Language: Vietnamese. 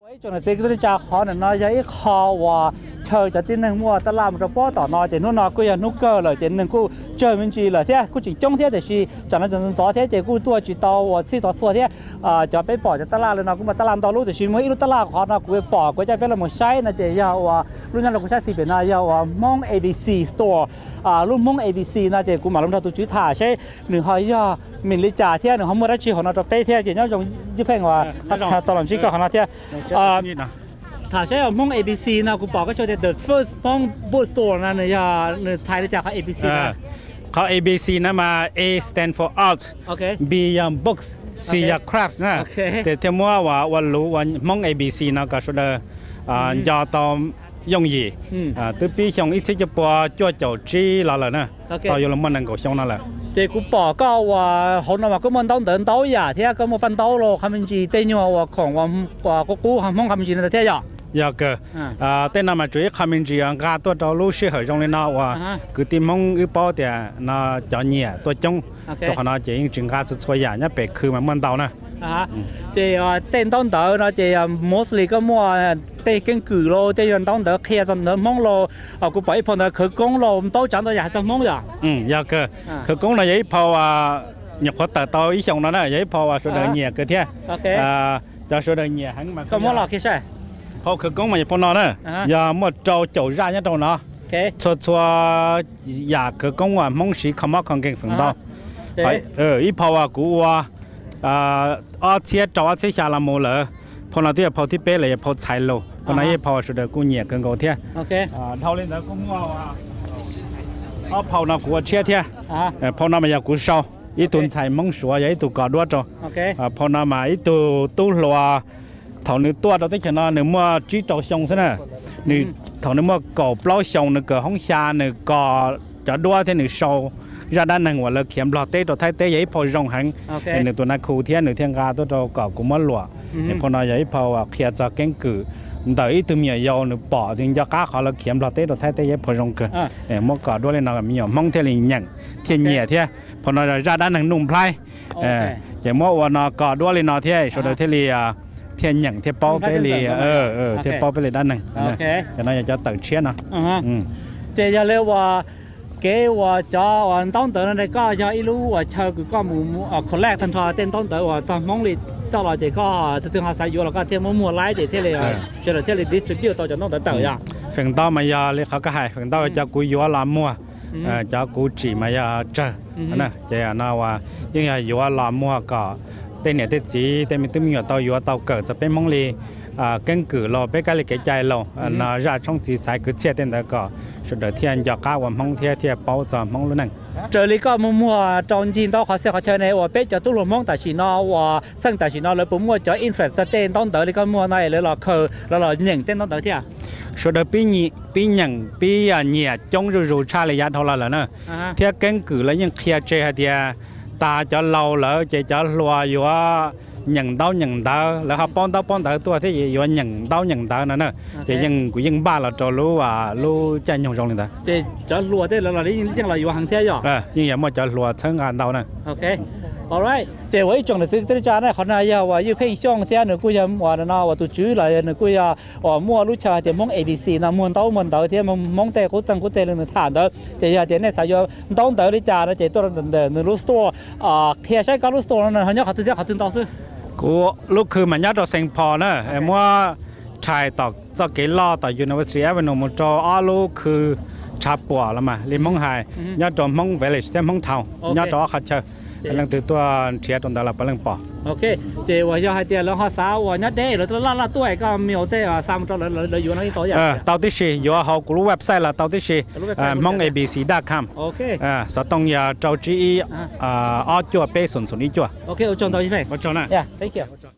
chỗ này sẽ cái cha khó này nói với khó và chờ cho tin rằng mua ta làm rồi bỏ tỏ nói thì nó cứ nó cơ là chỉ nên cứ chờ mình chỉ là thế cứ chỉ trong thế thì chẳng là chẳng gió thế chỉ cứ tua chỉ tàu và xí tàu xua thế cho bé bỏ cho ta làm rồi nó cũng mà ta làm tàu lúc thì chỉ mới lúc ta làm khó nó cứ bỏ cái trái phép là một sai là chỉ giàu lúc nào là cũng sai thì bên này giàu mong ABC store lúc mong ABC là chỉ cũng mà lúc nào tôi chỉ thảใช่หนึ่งหอยmình lấy trả thếหนึ่งเขาไม่ได้chỉ họ nó tập thế chỉ nhau trong giúp anhว่าตลอดชีวิตของเราthếถ้าใช่มอง ABC นะกูบอกก็จะ the first มอง boot store นะเนี่ยในไทยได้จากเขา ABC นะเขา ABC นะมา A stand for art B ยัง books C ยัง craft นะแต่เที่ยวมัวว่ารู้ว่ามอง ABC นะก็สุดยอตอม用意ตัวปีช่องอีกที่จะปวดจ่อจ่อจีแล้วล่ะนะต่อยลมมันนั่งก็ช่องนั่นแหละแต่กูบอกก็ว่าเขาเนี่ยว่าก็มันต้องเดินโต๊ะอย่าเที่ยก็มันปั้นโต๊ะโลคำเป็นจีเต้นอยู่ว่าของว่าก็กูห้องคำเป็นจีนั่นเที่ยอยากเต้นนำมาช่วยคำเป็นจีงาตัวเรารู้ชื่อเหรอตรงนี้นะว่าคือที่มองอีปอเดียน่าจะเนี่ยตัวจงตัวขนาดจริงจริงการช่วยอย่างนี้เป็ดคือมันเตานะ thì tên tông đỡ nó chỉ mostly có mua tên cái cử lô tên yon tông đỡ kia tông đỡ mong lô cũng phải phần là khởi công lô tao chẳng tao giải tao mong rồi dạ cơ khởi công là giấy phao nhập khóa tờ tao ý xong nó là giấy phao số đời nhẹ cơ thế cho số đời nhẹ hắn mà có món lò kia sao phao khởi công mà nhập phao nó nữa giờ một trâu chậu ra nhá trâu nó cho dạ khởi công mà mong sĩ không mắc còn kinh phần đó ý phao của ở phía trâu ở phía xa là mồ lỡ, phao nào thì phaoที่เป๊ะเลยphao chạy lô, phao này phao sudahกูnhẹกันก่อนเที่ยthâu lên đó cũng ở phao nào của chiaเที่ยphao nào mà giờ của sau, ít tuần chạy mong sủa vậy ít tuần cọt đuôi cho, phao nào mà ít tuần tu lùa, thầu nữ tua đó tới chừng nào nữ mua chỉ trâu xong thế nè, nữ thầu nữ mua cỏ plau xong nữ cỏ hông xa nữ cỏ chở đuôi thế nữ sau ra đan năngว่าเราเขียมหลอดเต้ตัวไทยเต้ยัยพอรองหังหนึ่งตัวนักครูเทียนหนึ่งเทียงกาตัวเราก่อกุมารหลวงพอนายัยพอว่าเขียจะเก่งกือแต่อีตัวเมียยาวหนึ่งปอถึงจะก้าเขาเราเขียมหลอดเต้ตัวไทยเต้ยัยพอรองกือมก่อด้วยเลยนะมีมองเทียนหยั่งเทียนเหนียเทียพอนาราด้านหนึ่งนุ่มพลายอย่างเมื่อวันนก่อด้วยเลยนะเทียสุดเทียรีเทียนหยั่งเทียเป้าไปเลยเทียเป้าไปเลยด้านหนึ่งจะน่าจะตัดเชียนนะแต่จะเรียกว่าkế và cho và tông tử này có cho ít lú và chơi cứ có một collect thành thọ tên tông tử và tông mong đi cho là chỉ có thường họ sử dụng là có thêm mua lái để thế này cho là thế này distribute tao cho nó đỡ tử à phần tao mà giờ lấy khó cái hay phần tao cho cúi gió làm mua cho cúi chỉ mà giờ chờ nè chỉ là nào à nhưng mà gió làm mua cả tên này tên chỉ tên mình tên mình tao gió tao cỡจะเป็นมองลี根据咯，别个哩给ใจ咯，那热冲击才去切定那个，说的天要搞我们天包着忙了呢。 这里个mua trong chín đó họ sẽ họ chơi này, và bây giờ tôi luôn mong tại vì nó và sang tại vì nó lấy mua cho interest tên tông tới thì có mua này lấy là khờ là nhận tên tông tới thế à? Số đó bị nhận nhẹ trong rồi cha lấy giá thôi là nữa. Thế根据là những kia chơi thì ta cho lâu lỡ chơi cho loa vô nhận đau là họ bón đauตัวที่อยู่nhận đauนั่นน่ะจะยังบ้าเราจะรู้ใจยงรงเลยนะจะรัวได้แล้วนี่ยังเราอยู่ห่างเที่ยวยังอย่ามาจะรัวเชิงงานเดานะโอเค alright แต่ว่าอีกจังเลยสิที่จะได้ขนาดยาวว่ายืดเพ่งช่องเที่ยวหนึ่งกูยังว่าน่ะว่าตัวจื้ออะไรหนึ่งกูยังว่ามั่วรู้ชาแต่มอง ABC นะมวนเต้าเที่ยวมองแต่กูตั้งกูแต่เรื่องฐานเด้อแต่ยาแต่เนี่ยสายต้นเต้าที่จ่านะแต่ตัวหนึ่งรู้สโตร์เที่ยวใช้การรู้สโตร์นั่นเขาเนี่ยเขาถึงต่อซื้อกูลูกคือมันยัดตัวเซ็งพอนะเอ็มว่าชายต่อจะเกล้อต่อ University Avenue มันจะอ้อลูกคือชาปัวแล้วมาริมมงไฮยัดตัวมง Village เต็มมงเทายัดตัวขัดเชอเรื่องตัวเชียร์ตรงตลาดเป็นเรื่องปอโอเคเจ้าว่าให้เดี๋ยวเราหาสาวว่ายัดเด้เราจะล่าตัวก็มีเอาแต่ซ้ำตัวเราอยู่ในตัวอย่างเตาที่สี่อยู่เขากูรู้เว็บไซต์ละเตาที่สี่มง abc.com โอเคสตองยาเจ้าจีอ้อจั่วเป้ส่วนนี้จั่วโอเคเอาจนตัวที่ไหนเอาจนนะ yeah thank you